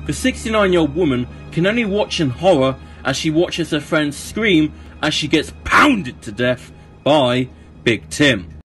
The 69-year-old woman can only watch in horror as she watches her friend scream as she gets pounded to death by Big Tim.